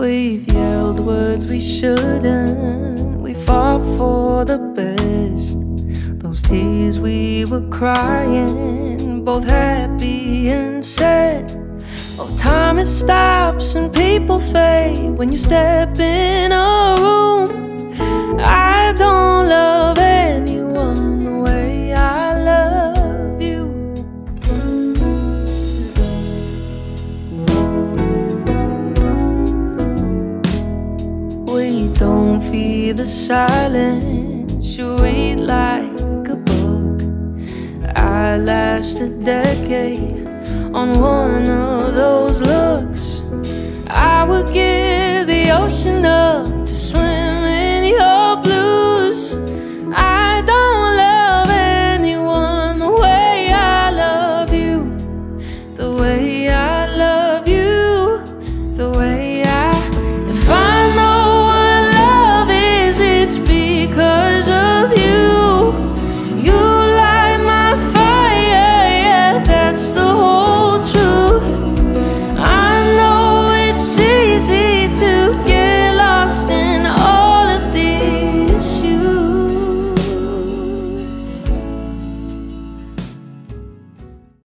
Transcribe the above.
We've yelled words we shouldn't. We fought for the best. Those tears we were crying, both happy and sad. Oh, time it stops and people fade when you step in a room. I don't love anyone the way I love you. We don't fear the silence. You read like a book. I last a decade on one of those looks. I would give the ocean up to swim